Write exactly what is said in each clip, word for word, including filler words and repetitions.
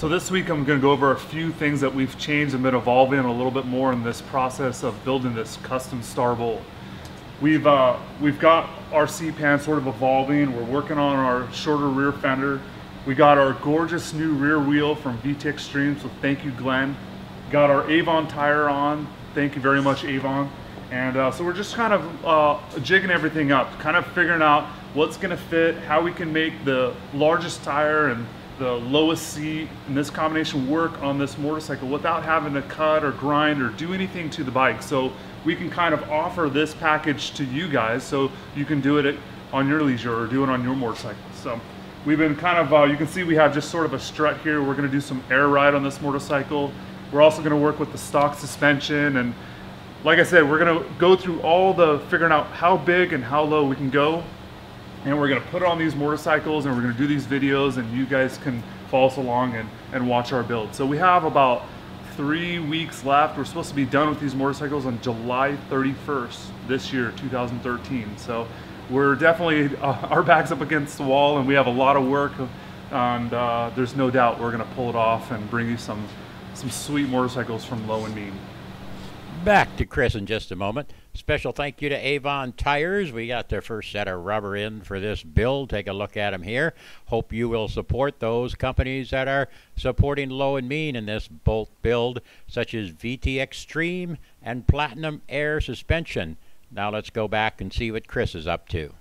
So this week I'm going to go over a few things that we've changed and been evolving a little bit more in this process of building this custom star bolt. We've uh, we've got our C-pan sort of evolving. We're working on our shorter rear fender. We got our gorgeous new rear wheel from V T Extreme, so thank you, Glenn. Got our Avon tire on. Thank you very much, Avon. And uh, so we're just kind of uh, jigging everything up, kind of figuring out what's going to fit, how we can make the largest tire and the lowest seat in this combination work on this motorcycle without having to cut or grind or do anything to the bike. So we can kind of offer this package to you guys so you can do it on your leisure or do it on your motorcycle. So we've been kind of, uh, you can see we have just sort of a strut here. We're going to do some air ride on this motorcycle. We're also going to work with the stock suspension, and like I said, we're going to go through all the figuring out how big and how low we can go, and we're going to put it on these motorcycles, and we're going to do these videos, and you guys can follow us along and, and watch our build. So we have about three weeks left. We're supposed to be done with these motorcycles on July thirty-first this year, two thousand thirteen. So we're definitely, uh, our back's up against the wall, and we have a lot of work, and uh, there's no doubt we're going to pull it off and bring you some, some sweet motorcycles from Low and Mean. Back to Chris in just a moment. Special thank you to Avon Tires. We got their first set of rubber in for this build. Take a look at them here. Hope you will support those companies that are supporting Low and Mean in this bolt build, such as V T Extreme and Platinum Air Suspension. Now let's go back and see what Chris is up to.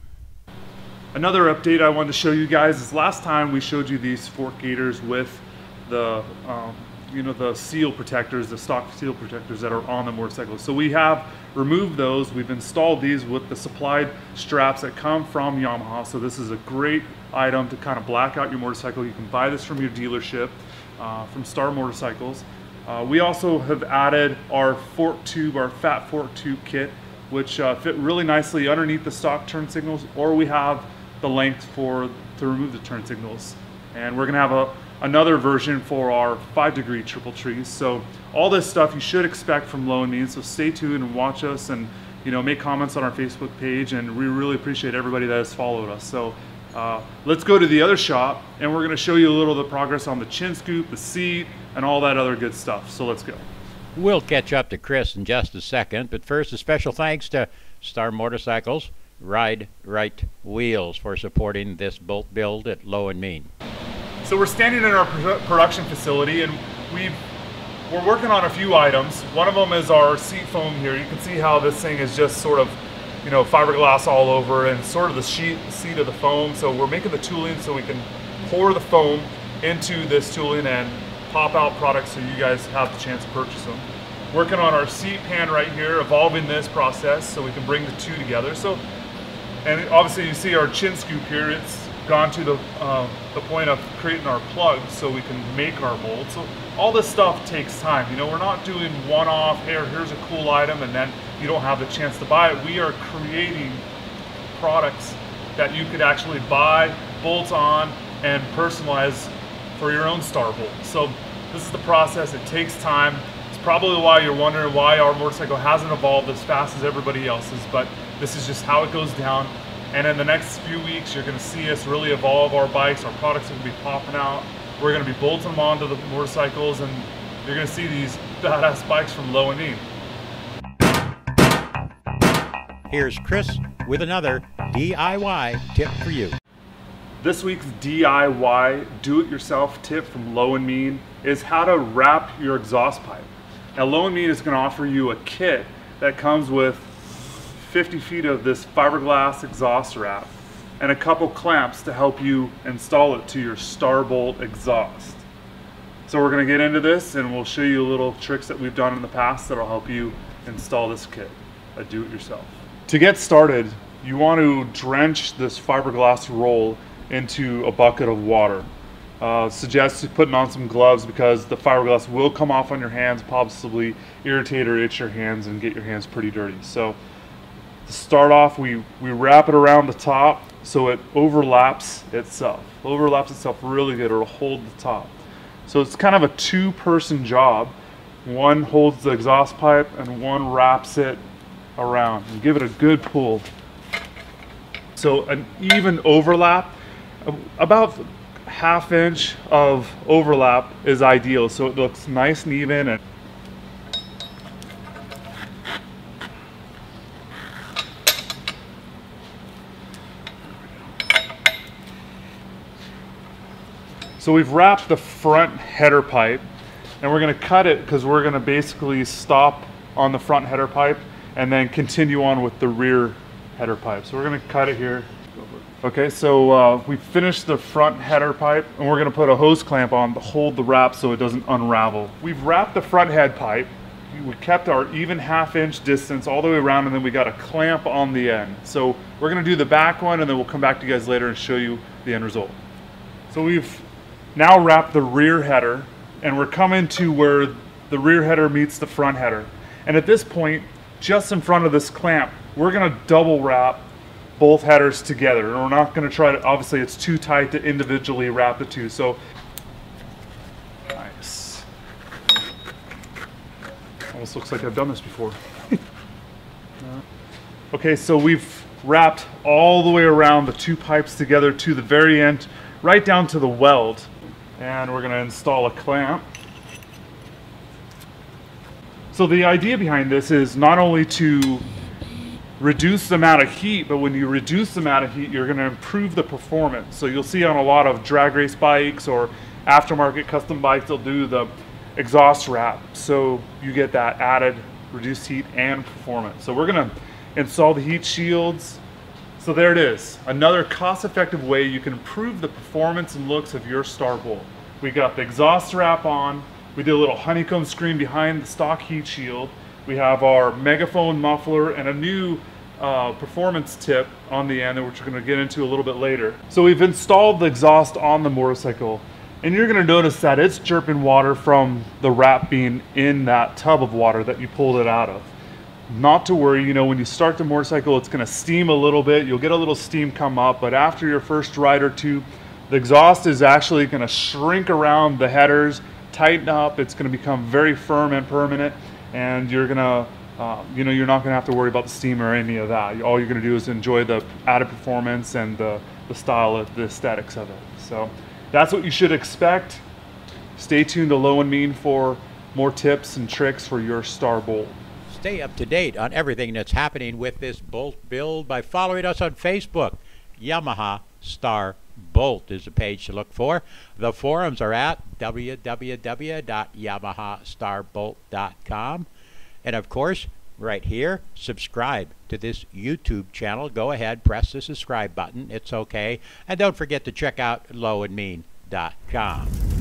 Another update I wanted to show you guys is last time we showed you these fork gaiters with the um, you know, the seal protectors, the stock seal protectors that are on the motorcycle. So we have removed those. We've installed these with the supplied straps that come from Yamaha. So this is a great item to kind of black out your motorcycle. You can buy this from your dealership, uh, from Star Motorcycles. Uh, we also have added our fork tube, our fat fork tube kit, which uh, fit really nicely underneath the stock turn signals, or we have the length for to remove the turn signals. And we're gonna have a another version for our five degree triple trees. So all this stuff you should expect from Low and Mean. So stay tuned and watch us, and you know, make comments on our Facebook page, and we really appreciate everybody that has followed us. So uh, let's go to the other shop, and we're going to show you a little of the progress on the chin scoop, the seat, and all that other good stuff. So let's go. We'll catch up to Chris in just a second, but first a special thanks to Star Motorcycles, Ride Right Wheels, for supporting this bolt build at Low and Mean. So we're standing in our production facility, and we've, we're working on a few items. One of them is our seat foam here. You can see how this thing is just sort of, you know, fiberglass all over, and sort of the sheet, seat of the foam. So we're making the tooling so we can pour the foam into this tooling and pop out products so you guys have the chance to purchase them. Working on our seat pan right here, evolving this process so we can bring the two together. So, and obviously you see our chin scoop here. It's gone to the, uh, the point of creating our plugs so we can make our mold. So all this stuff takes time. You know, we're not doing one-off, here, here's a cool item, and then you don't have the chance to buy it. We are creating products that you could actually buy, bolt on, and personalize for your own star bolt. So this is the process. It takes time. It's probably why you're wondering why our motorcycle hasn't evolved as fast as everybody else's, but this is just how it goes down. And in the next few weeks, you're going to see us really evolve our bikes. Our products are going to be popping out. We're going to be bolting them onto the motorcycles, and you're going to see these badass bikes from Low and Mean. Here's Chris with another D I Y tip for you. This week's D I Y do-it-yourself tip from Low and Mean is how to wrap your exhaust pipe. Now, Low and Mean is going to offer you a kit that comes with fifty feet of this fiberglass exhaust wrap and a couple clamps to help you install it to your Starbolt exhaust. So we're going to get into this, and we'll show you little tricks that we've done in the past that'll help you install this kit, a do-it-yourself. To get started, you want to drench this fiberglass roll into a bucket of water. Uh, suggest putting on some gloves because the fiberglass will come off on your hands, possibly irritate or itch your hands and get your hands pretty dirty. So to start off, we, we wrap it around the top so it overlaps itself. Overlaps itself really good, or it'll hold the top. So it's kind of a two-person job. One holds the exhaust pipe and one wraps it around. And give it a good pull. So an even overlap, about half inch of overlap is ideal, so it looks nice and even. And so we've wrapped the front header pipe, and we're going to cut it because we're going to basically stop on the front header pipe and then continue on with the rear header pipe. So we're going to cut it here. Okay, so uh, we finished the front header pipe, and we're going to put a hose clamp on to hold the wrap so it doesn't unravel. We've wrapped the front head pipe. We kept our even half inch distance all the way around, and then we got a clamp on the end. So we're going to do the back one, and then we'll come back to you guys later and show you the end result. So we've now wrapped the rear header, and we're coming to where the rear header meets the front header. And at this point, just in front of this clamp, we're going to double wrap both headers together, and we're not going to try to, obviously it's too tight to individually wrap the two. So nice. Almost looks like I've done this before. Okay, so we've wrapped all the way around the two pipes together to the very end, right down to the weld, and we're going to install a clamp. So the idea behind this is not only to reduce the amount of heat, but when you reduce the amount of heat, you're going to improve the performance. So you'll see on a lot of drag race bikes or aftermarket custom bikes, they'll do the exhaust wrap, so you get that added reduced heat and performance. So we're going to install the heat shields. So there it is, another cost-effective way you can improve the performance and looks of your Starbolt. We got the exhaust wrap on, we did a little honeycomb screen behind the stock heat shield. We have our megaphone muffler and a new uh, performance tip on the end, which we're going to get into a little bit later. So we've installed the exhaust on the motorcycle, and you're going to notice that it's chirping water from the wrap being in that tub of water that you pulled it out of. Not to worry, you know, when you start the motorcycle, it's going to steam a little bit. You'll get a little steam come up, but after your first ride or two, the exhaust is actually going to shrink around the headers, tighten up. It's going to become very firm and permanent. And you're gonna, uh, you know, you're not gonna have to worry about the steam or any of that. All you're gonna do is enjoy the added performance and the, the style of the aesthetics of it. So that's what you should expect. Stay tuned to Low and Mean for more tips and tricks for your Starbolt. Stay up to date on everything that's happening with this Bolt build by following us on Facebook. Yamaha Starbolt is the page to look for. The forums are at w w w dot yamaha starbolt dot com. And of course, right here, subscribe to this YouTube channel. Go ahead, press the subscribe button. It's okay. And don't forget to check out low and mean dot com.